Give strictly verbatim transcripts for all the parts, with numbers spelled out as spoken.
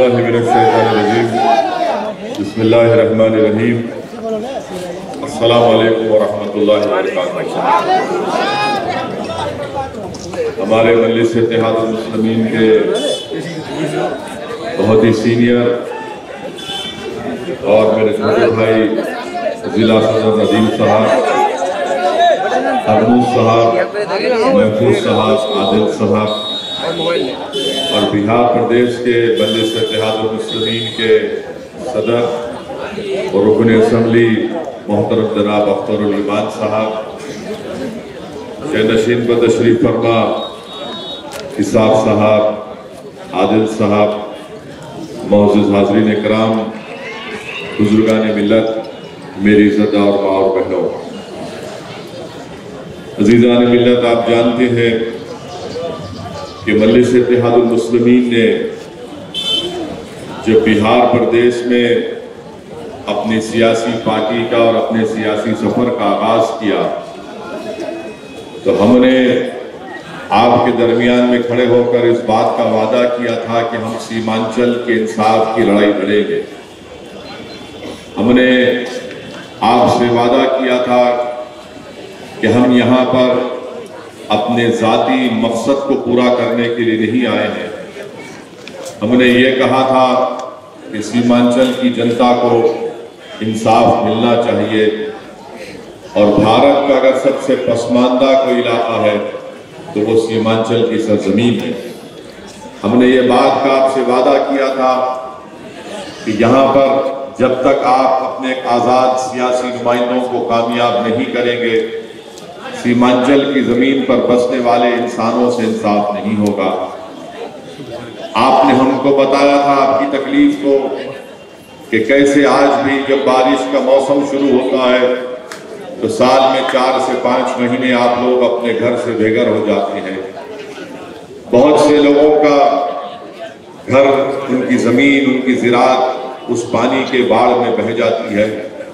बिस्मिल्लाहि मिनश्शैतानिर्रजीम बिस्मिल्लाहिर्रहमानिर्रहीम अस्सलामु अलैकुम वरहमतुल्लाहि वबरकातुहू। हमारे मजलिस इत्तेहादुल मुस्लिमीन के बहुत ही सीनियर और मेरे छोटे भाई जिला सदर नदीम साहब, हरमूज साहब, महफूज साहब, आदिल साहब और बिहार प्रदेश के मजलिस इत्तेहादुल मुस्लिमीन के सदर और रुकन असम्बली मोहतरम जनाब अख्तरुल ईमान साहब, नशीन बदशरीफ फरमा हिसाब साहब, आदिल साहब, मौजूद हाज़रीन इकराम, बुजुर्गान मिल्लत, मेरी इज़्ज़तदार माँ और बहनों, अज़ीज़ान मिल्लत, आप जानते हैं कि मजलिस इत्तेहादुल मुस्लिमीन ने जब बिहार प्रदेश में अपनी सियासी पार्टी का और अपने सियासी सफर का आगाज किया तो हमने आपके दरमियान में खड़े होकर इस बात का वादा किया था कि हम सीमांचल के इंसाफ की लड़ाई लड़ेंगे। हमने आपसे वादा किया था कि हम यहाँ पर अपने ज़ाती मकसद को पूरा करने के लिए नहीं आए हैं। हमने ये कहा था कि सीमांचल की जनता को इंसाफ मिलना चाहिए और भारत का अगर सबसे पसमानदा कोई इलाका है तो वो सीमांचल की सरजमीन है। हमने ये बात का आपसे वादा किया था कि यहाँ पर जब तक आप अपने आज़ाद सियासी नुमाइंदों को कामयाब नहीं करेंगे, सीमांचल की ज़मीन पर बसने वाले इंसानों से इंसाफ नहीं होगा। आपने हमको बताया था आपकी तकलीफ को कि कैसे आज भी जब बारिश का मौसम शुरू होता है तो साल में चार से पाँच महीने आप लोग अपने घर से बेघर हो जाते हैं। बहुत से लोगों का घर, उनकी ज़मीन, उनकी ज़िरात उस पानी के बाढ़ में बह जाती है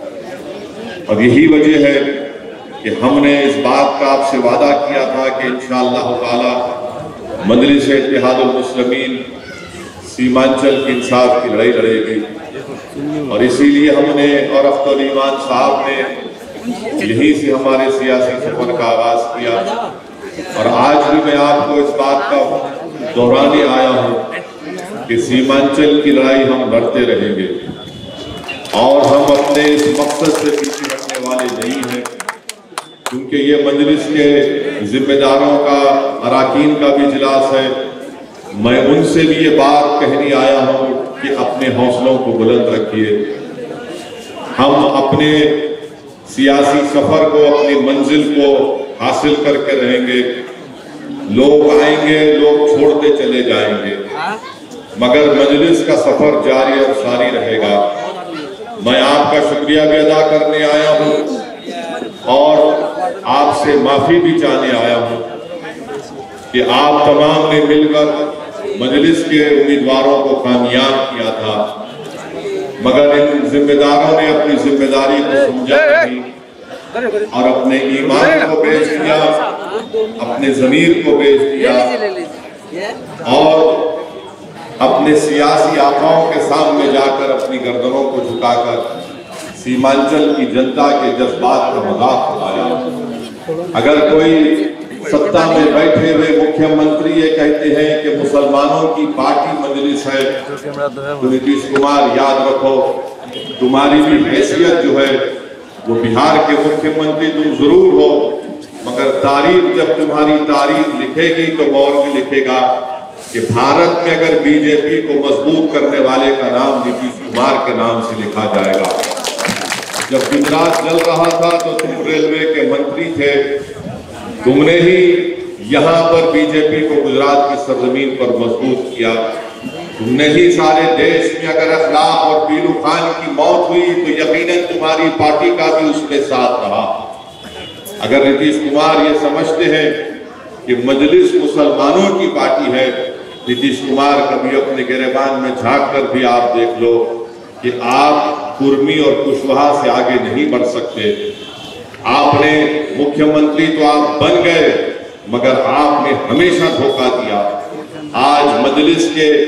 और यही वजह है कि हमने इस बात का आपसे वादा किया था कि इंशाअल्लाह ताला मजलिस इत्तेहादुल मुस्लिमीन सीमांचल के इंसाफ की लड़ाई लड़ेगी और इसीलिए हमने और अख्तरुल ईमान साहब ने यहीं से हमारे सियासी सफर का आगाज किया और आज भी मैं आपको इस बात का दोहराने आया हूँ कि सीमांचल की लड़ाई हम लड़ते रहेंगे और हम अपने इस मकसद से पीछे हटने वाले नहीं हैं, क्योंकि ये मजलिस के जिम्मेदारों का, अराकीन का भी इजलास है। मैं उनसे भी ये बात कहने आया हूँ कि अपने हौसलों को बुलंद रखिए। हम अपने सियासी सफर को, अपनी मंजिल को हासिल करके रहेंगे। लोग आएंगे, लोग छोड़ते चले जाएंगे, मगर मजलिस का सफर जारी और सारी रहेगा। मैं आपका शुक्रिया भी अदा करने आया हूँ और आपसे माफी भी चाहने आया हूँ कि आप तमाम ने मिलकर मजलिस के उम्मीदवारों को कामयाब किया था, मगर इन जिम्मेदारों ने अपनी जिम्मेदारी को समझा नहीं और अपने ईमान को बेच दिया, अपने ज़मीर को बेच दिया और अपने सियासी आकाओं के सामने जाकर अपनी गर्दनों को झुकाकर सीमांचल की जनता के जज्बात का मजाक उड़ाया। अगर कोई सत्ता में बैठे हुए मुख्यमंत्री ये कहते हैं कि मुसलमानों की पार्टी मजलिस है तो नीतीश कुमार याद रखो, तुम्हारी भी हैसियत जो है वो बिहार के मुख्यमंत्री तुम जरूर हो, मगर तारीख जब तुम्हारी तारीख लिखेगी तो गौर भी लिखेगा कि भारत में अगर बीजेपी को मजबूत करने वाले का नाम नीतीश कुमार के नाम से लिखा जाएगा। जब गुजरात जल रहा था तो तुम रेलवे के मंत्री थे, तुमने ही यहाँ पर बीजेपी को गुजरात की सरजमीन पर मजबूत किया। तुमने ही सारे देश में अगर अखलाक और पीलू खान की मौत हुई तो यकीनन तुम्हारी पार्टी का भी उसमें साथ रहा। अगर नीतीश कुमार ये समझते हैं कि मजलिस मुसलमानों की पार्टी है, नीतीश कुमार कभी अपने गिरेबान में झांक कर भी आप देख लो कि आप कुर्मी और कुशवाहा से आगे नहीं बढ़ सकते। आपने मुख्यमंत्री तो आप बन गए, मगर आपने हमेशा धोखा दिया। आज मजलिस के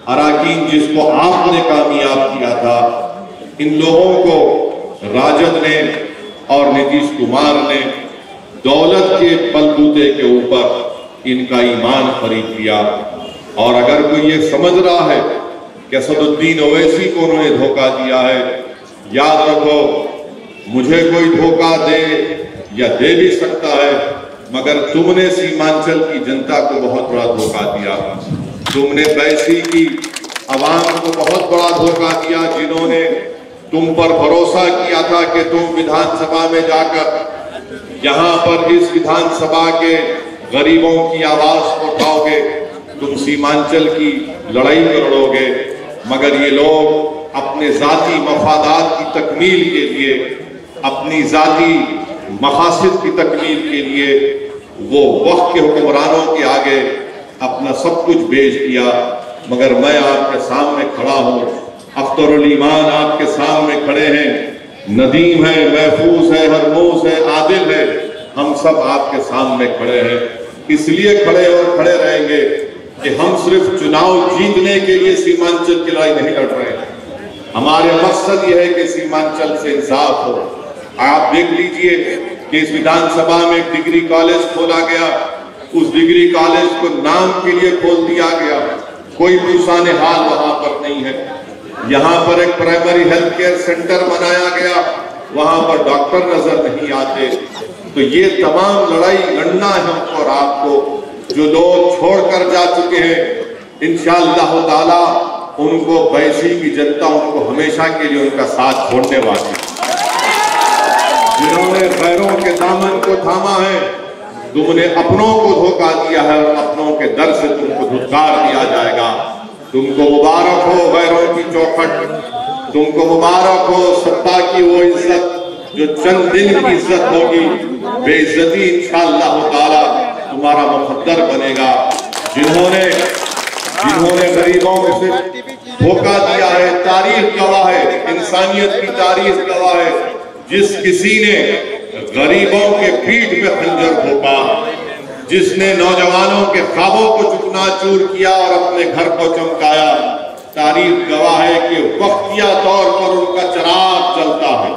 अराकीन जिसको आपने कामयाब किया था, इन लोगों को राजद ने और नीतीश कुमार ने दौलत के बलबूते के ऊपर इनका ईमान खरीद लिया। और अगर कोई ये समझ रहा है कि असदुद्दीन ओवैसी को उन्होंने धोखा दिया है, याद रखो, मुझे कोई धोखा दे या दे भी सकता है, मगर तुमने सीमांचल की जनता को बहुत बड़ा धोखा दिया। तुमने बैसी की आवाम को बहुत बड़ा धोखा दिया, जिन्होंने तुम पर भरोसा किया था कि तुम विधानसभा में जाकर यहाँ पर इस विधानसभा के गरीबों की आवाज को उठाओगे, तुम सीमांचल की लड़ाई में लड़ोगे। मगर ये लोग अपने जाती मफादात की तकमील के लिए, अपनी जाती मकासद की तकमील के लिए वो वक्त के हुक्मरानों के आगे अपना सब कुछ बेच दिया। मगर मैं आपके सामने खड़ा हूँ, अख्तरुल ईमान आपके सामने खड़े हैं, नदीम है, महफूज है, हरमूज है, आदिल है, हम सब आपके सामने खड़े हैं। इसलिए खड़े और खड़े रहेंगे कि हम सिर्फ चुनाव जीतने के लिए सीमांचल की लड़ाई नहीं लड़ रहे हैं। हमारे मकसद यह है कि सीमांचल से इंसाफ हो। आप देख लीजिए कि इस विधानसभा में एक डिग्री कॉलेज खोला गया, उस डिग्री कॉलेज को नाम के लिए खोल दिया गया, कोई पुरसाने हाल वहां पर नहीं है। यहाँ पर एक प्राइमरी हेल्थ केयर सेंटर बनाया गया, वहां पर डॉक्टर नजर नहीं आते। तो ये तमाम लड़ाई लड़ना है हमको और आपको। जो लोग छोड़कर जा चुके हैं, इंशाअल्लाह ताला उनको बैसी की जनता उनको हमेशा के लिए उनका साथ छोड़ने वाली। जिन्होंने गैरों के दामन को थामा है, तुमने अपनों को धोखा दिया है और अपनों के दर से तुमको धुतकार दिया जाएगा। तुमको मुबारक हो गैरों की चौखट, तुमको मुबारक हो सत्ता की वो इज्जत जो चंद दिन की इज्जत होगी, बेइज्जती इंशाअल्लाह ताला तुम्हारा मुकद्दर बनेगा। जिन्होंने जिन्होंने गरीबों से धोखा दिया है, तारीख गवाह है, इंसानियत की तारीख गवाह है, जिस किसी ने गरीबों के पीठ पे खंजर भोंका, जिसने नौजवानों के ख्वाबों को चुकनाचूर किया और अपने घर को चमकाया, तारीख गवाह है कि वक्तिया तौर पर उनका चिराग जलता है,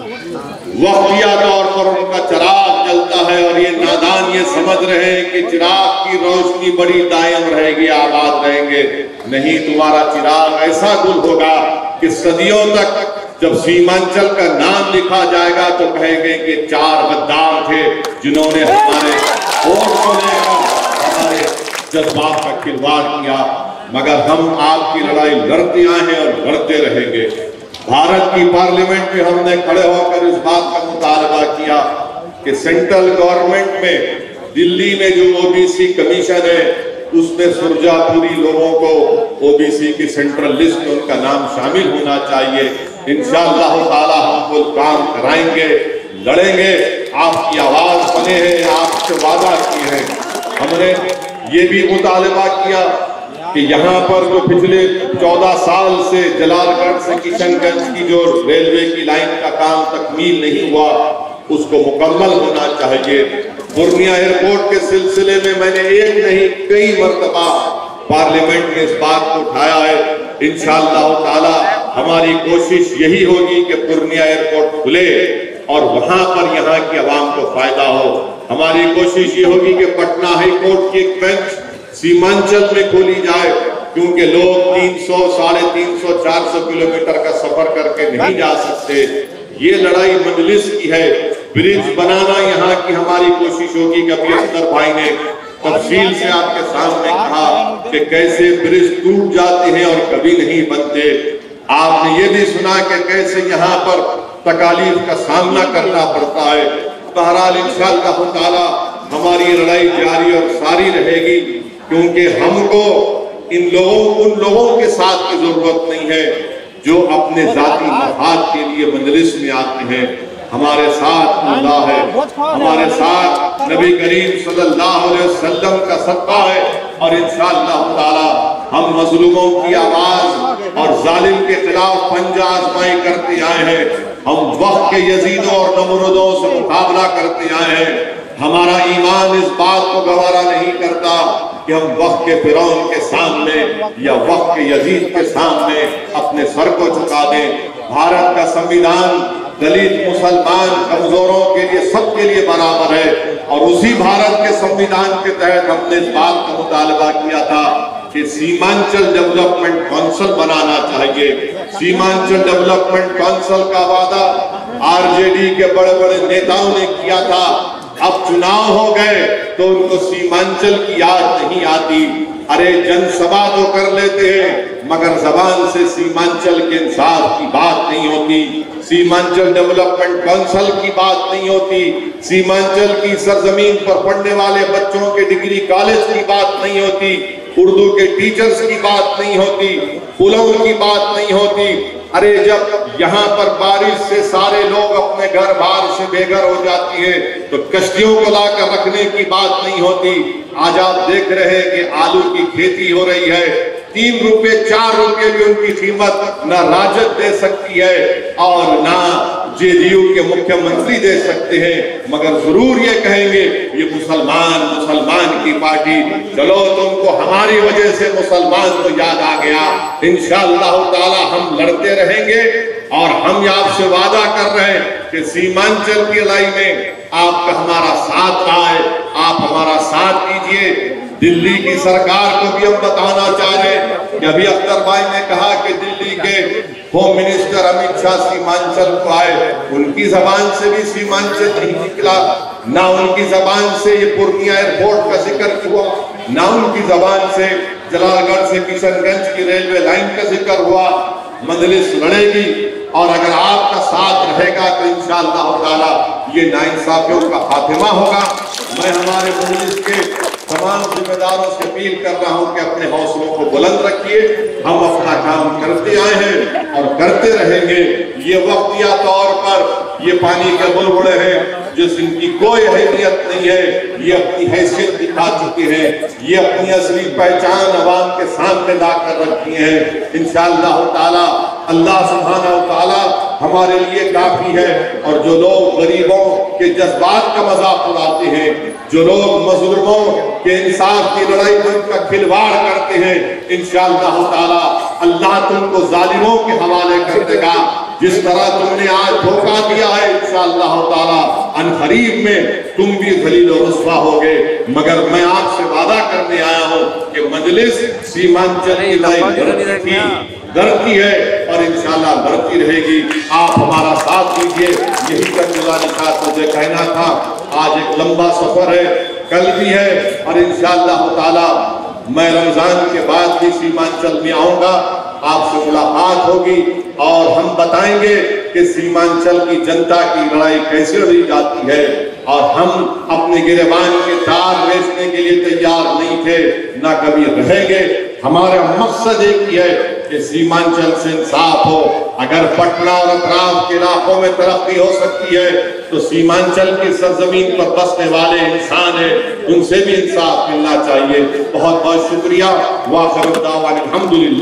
वक्तिया तौर पर उनका चिराग जलता है। और ये नादान ये समझ रहे हैं कि चिराग की रोशनी बड़ी दायम रहेगी, आबाद रहेंगे। नहीं, तुम्हारा चिराग ऐसा गुल होगा कि सदियों तक जब सीमांचल का नाम लिखा जाएगा तो कहेंगे कि चार गद्दार थे जिन्होंने हमारे वोट को लेकर हमारे जज्बात का खिलवाड़ किया। मगर हम आपकी लड़ाई लड़ते आए हैं और लड़ते रहेंगे। भारत की पार्लियामेंट में हमने खड़े होकर इस बात का मुतालबा किया कि सेंट्रल गवर्नमेंट में दिल्ली में जो ओबीसी कमीशन है उसमें सुरजापुरी लोगों को ओबीसी की सेंट्रल लिस्ट में उनका नाम शामिल होना चाहिए। इंशाअल्लाह ताला हम वो काम कराएंगे, लड़ेंगे। आपकी आवाज बने हैं, आपसे वादा किए हैं। हमने ये भी मुतालबा किया कि यहाँ पर जो पिछले चौदह साल से जलालगढ़ से किशनगंज की जो रेलवे की लाइन का काम तकमील नहीं हुआ, उसको मुकम्मल होना चाहिए। पूर्णिया एयरपोर्ट के सिलसिले में मैंने एक नहीं कई मर्तबा पार्लियामेंट में इस बात को उठाया है। इंशाअल्लाह ताला हमारी कोशिश यही होगी कि पूर्णिया एयरपोर्ट खुले और वहां पर यहाँ की आवाम को फायदा हो। हमारी कोशिश ये होगी कि पटना हाई कोर्ट की एक बेंच सीमांचल में खोली जाए, क्योंकि लोग तीन सौ साढ़े तीन सौ चार सौ किलोमीटर का सफर करके नहीं जा सकते। ये लड़ाई मजलिस की है। ब्रिज बनाना यहाँ की हमारी कोशिश होगी। कभी अख्तर भाई ने तफसील से आपके सामने कहा कि कैसे ब्रिज टूट जाते हैं और कभी नहीं बनते। आपने ये भी सुना कि कैसे यहाँ पर तकालीफ का सामना करना पड़ता है। बहरहाल इंशाअल्लाह ताला हमारी लड़ाई जारी और सारी रहेगी, क्योंकि हमको इन लोगों उन लोगों के साथ की जरूरत नहीं है जो अपने जाती मफाद के लिए मजलिस में आते हैं। हमारे साथ अल्लाह है, हमारे साथ नबी करीम सल्लल्लाहु अलैहि वसल्लम का सदका है। और इंशाअल्लाह ताला हम मजलूमों की आवाज और जालिम के खिलाफ पंजा आजमाई करते आए हैं। हम वक्त के यजीदों और नमरूदों से मुकाबला करते आए हैं। हमारा ईमान इस बात को गवारा नहीं करता कि हम वक्त के फिरौन के सामने या वक्त के यजीद के सामने अपने सर को झुका दें। भारत का संविधान दलित, मुसलमान, कमजोरों के लिए, सबके लिए बराबर है। और उसी भारत के संविधान के तहत हमने इस बात का मुतालबा किया था कि सीमांचल डेवलपमेंट काउंसिल बनाना चाहिए। सीमांचल डेवलपमेंट काउंसिल का वादा आरजेडी के बड़े बड़े नेताओं ने किया था। अब चुनाव हो गए तो उनको सीमांचल की याद नहीं आती। अरे जनसभा तो कर लेते हैं मगर जबान से सीमांचल के इंसाफ की बात नहीं होती, सीमांचल डेवलपमेंट काउंसिल की बात नहीं होती, सीमांचल की सरजमीन पर पढ़ने वाले बच्चों के डिग्री कॉलेज की बात नहीं होती, उर्दू के टीचर्स की बात नहीं होती, पुलों की बात नहीं होती। अरे जब यहाँ पर बारिश से सारे लोग अपने घर बार से बेघर हो जाती है तो कश्तियों को लाकर रखने की बात नहीं होती। आज आप देख रहे हैं कि आलू की खेती हो रही है, तीन रुपए चार रुपए भी उनकी कीमत ना राजद दे सकती है और ना जेडीयू के मुख्यमंत्री दे सकते हैं, मगर जरूर ये कहेंगे ये मुसलमान मुसलमान की पार्टी। चलो तुमको हमारी वजह से मुसलमान को याद आ गया। इंशाअल्लाह ताला हम लड़ते रहेंगे और हम आपसे वादा कर रहे हैं कि सीमांचल की लड़ाई में आपका हमारा साथ आए, आप हमारा साथ दीजिए। दिल्ली की सरकार को भी हम बताना चाह रहे हैं कि अभी अख्तर भाई ने कहा कि दिल्ली के होम मिनिस्टर अमित शाह सीमांचल को आए, उनकी जबान से भी सीमांचल नहीं निकला, ना उनकी जबान से ये पूर्णिया एयरपोर्ट का जिक्र हुआ, ना उनकी जबान से जलालगढ़ से किशनगंज की रेलवे लाइन का जिक्र हुआ। मजलिस लड़ेगी और अगर आपका साथ रहेगा तो इंशाअल्लाह ताला ये नाइंसाफियों का खात्मा होगा। मैं हमारे मजलिस के तमाम जिम्मेदारों से अपील कर रहा हूं कि अपने हौसलों को बुलंद रखिए। हम अपना काम करते आए हैं और करते रहेंगे। ये वक्तिया तौर पर ये पानी के बुलबुले हैं जिनकी कोई अहमियत नहीं है, ये अपनी हैसियत दिखा चुके हैं, ये अपनी असली पहचान अवाम के सामने लाकर रखी है। इंशाअल्लाह ताला अल्लाह सुब्हानहू ताला हमारे लिए काफी है। और जो लोग गरीबों के जज्बात का मजाक उड़ाते हैं, जो लोग मजलूमों के इंसाफ की लड़ाई में का खिलवाड़ करते हैं, इंशाअल्लाह ताला अल्लाह तुमको जालिमों के हवाले कर देगा। जिस तरह तुमने आज धोखा दिया है इंशाअल्लाह ताला अनकरीब में तुम भी जलील और रुस्वा होगे। मगर मैं आपसे वादा करने आया हूँ कि मजलिस सीमांचल की लड़ाई लड़ती है और इंशाअल्लाह लड़ती रहेगी। आप हमारा साथ दीजिए। यही कर मुझे कहना था। आज एक लंबा सफर है, कल भी है और इंशाअल्लाह ताला मैं रमजान के बाद भी सीमांचल में आऊंगा, आपसे मुलाकात होगी और हम बताएंगे कि सीमांचल की जनता की लड़ाई कैसे लड़ी जाती है। और हम अपने गिरबान के तार बेचने के लिए तैयार नहीं थे, ना कभी रहेंगे। हमारा मकसद एक ही है कि सीमांचल से इंसाफ हो। अगर पटना और अतराफ के इलाकों में तरक्की हो सकती है तो सीमांचल की सरजमीन पर बसने वाले इंसान है, उनसे भी इंसाफ मिलना चाहिए। बहुत बहुत शुक्रिया। वाखिर दावाना अल्हम्दुलिल्लाह।